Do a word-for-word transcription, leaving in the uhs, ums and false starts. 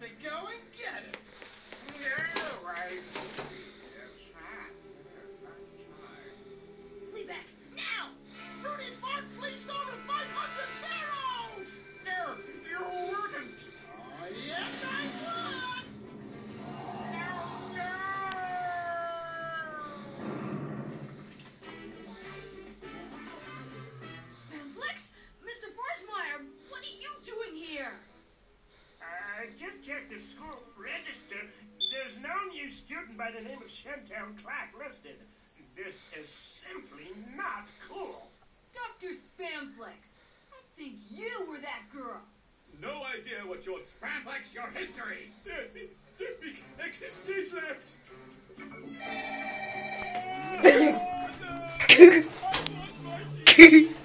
to go and get it. No, I see. That's right. That's nice try. Flee back, now! Fruity Fart fleeced over five hundred pharaohs! No, you wouldn't. Oh, yes, I would! No, no! Spamflix? Mister Forsmeyer, what are you doing here? I just checked the school register. There's no new student by the name of Chantel Clack listed. This is simply not cool. Doctor Spamflix, I think you were that girl. No idea what your Spamflex, your history. Deathbeak, exit stage left. Oh, no. I want my seat.